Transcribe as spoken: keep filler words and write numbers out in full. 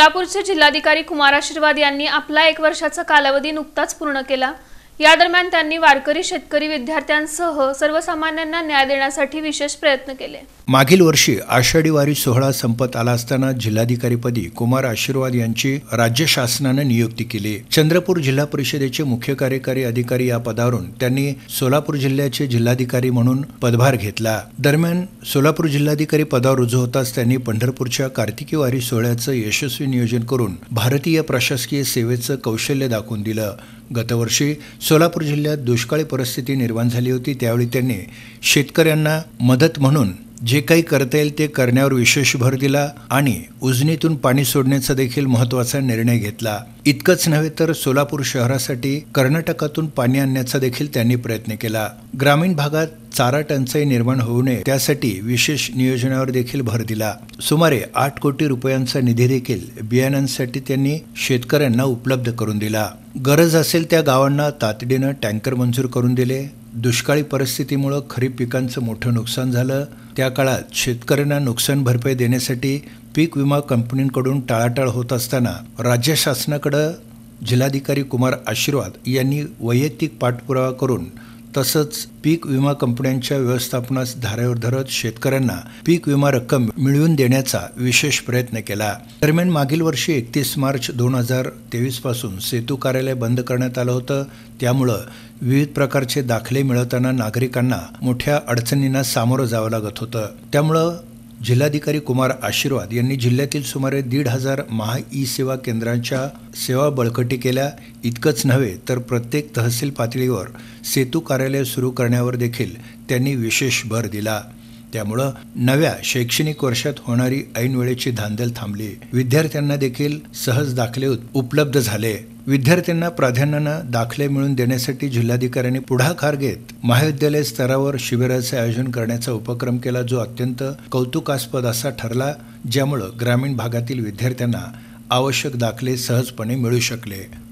सोलापूरचे जिल्हाधिकारी कुमार आशीर्वाद यांनी आपला एक वर्षाचा कालावधी नुकताच पूर्ण केला। या दरम्यान त्यांनी वारकरी, शेतकरी, विद्यार्थ्यांसह सर्वसामान्यांना न्याय देण्यासाठी विशेष प्रयत्न केले। मागील वर्षी आषाढी वारी सोहळा संपत आला असताना जिल्हाधिकारीपदी कुमार आशीर्वाद यांची राज्य शासनाने नियुक्ती केली। चंद्रपूर जिल्हा परिषदेचे मुख्य कार्यकारी अधिकारी या पदावरून त्यांनी सोलापूर जिल्ह्याचे जिल्हाधिकारी म्हणून पदभार घेतला। दरम्यान सोलापूर जिल्हाधिकारी पदावर रुजू होताच त्यांनी पंढरपूरच्या कार्तिकी वारी सोहळ्याचं यशस्वी नियोजन करून भारतीय प्रशासकीय सेवेचं कौशल्य दाखवून दिलं। गतवर्षी सोलापूर जिल्ह्यात दुष्काळी परिस्थिती निर्माण झाली होती, त्यावेळी त्यांनी शेतकऱ्यांना मदत म्हणून जे काही करता येईल ते करण्यावर विशेष भर दिला आणि उजनीतून पाणी सोडण्याचा देखील महत्त्वाचा निर्णय घेतला। इतकंच नव्हे तर सोलापूर शहरासाठी कर्नाटकातून पाणी आणण्याचा देखील त्यांनी प्रयत्न केला। ग्रामीण भागात चारा टंचाई निर्माण होऊ नये त्यासाठी विशेष नियोजनावर देखील भर दिला। सुमारे आठ कोटी रुपयांचा निधी देखील बियाणांसाठी त्यांनी शेतकऱ्यांना उपलब्ध करून दिला। गरज असेल त्या गावांना तातडीनं टँकर मंजूर करून दिले। दुष्काळी परिस्थितीमुळे खरीप पिकांचं मोठं नुकसान झालं, त्या काळात शेतकऱ्यांना नुकसान भरपाई देण्यासाठी पीक विमा कंपनींकडून टाळाटाळ होत असताना राज्य शासनाकडे जिल्हाधिकारी कुमार आशीर्वाद यांनी वैयक्तिक पाठपुरावा करून तसंच पीक विमा कंपन्यांच्या व्यवस्थापनास धारेवर धरत शेतकऱ्यांना पीक विमा रक्कम मिळवून देण्याचा विशेष प्रयत्न केला। दरम्यान मागील वर्षी एकतीस मार्च दोन हजार तेवीस पासून सेतू कार्यालय बंद करण्यात आलं होतं, त्यामुळं विविध प्रकारचे दाखले मिळवताना नागरिकांना मोठ्या अडचणींना सामोरं जावं लागत होतं। त्यामुळं जिल्हाधिकारी कुमार आशीर्वाद यांनी जिल्ह्यातील सुमारे दीड हजार महा ई सेवा केंद्रांच्या सेवा बळकटी केल्या। इतकंच नव्हे तर प्रत्येक तहसील पातळीवर सेतू कार्यालय सुरू करण्यावर देखील त्यांनी विशेष भर दिला। त्यामुळं नव्या शैक्षणिक वर्षात होणारी ऐनवेळेची धांदल थांबली। विद्यार्थ्यांना देखील सहज दाखले उपलब्ध झाले। विद्यार्थ्यांना प्राधान्यानं दाखले मिळवून देण्यासाठी जिल्हाधिकाऱ्यांनी पुढाकार घेत महाविद्यालय स्तरावर शिबिराचे आयोजन करण्याचा उपक्रम केला, जो अत्यंत कौतुकास्पद असा ठरला, ज्यामुळे ग्रामीण भागातील विद्यार्थ्यांना आवश्यक दाखले सहजपणे मिळू शकले।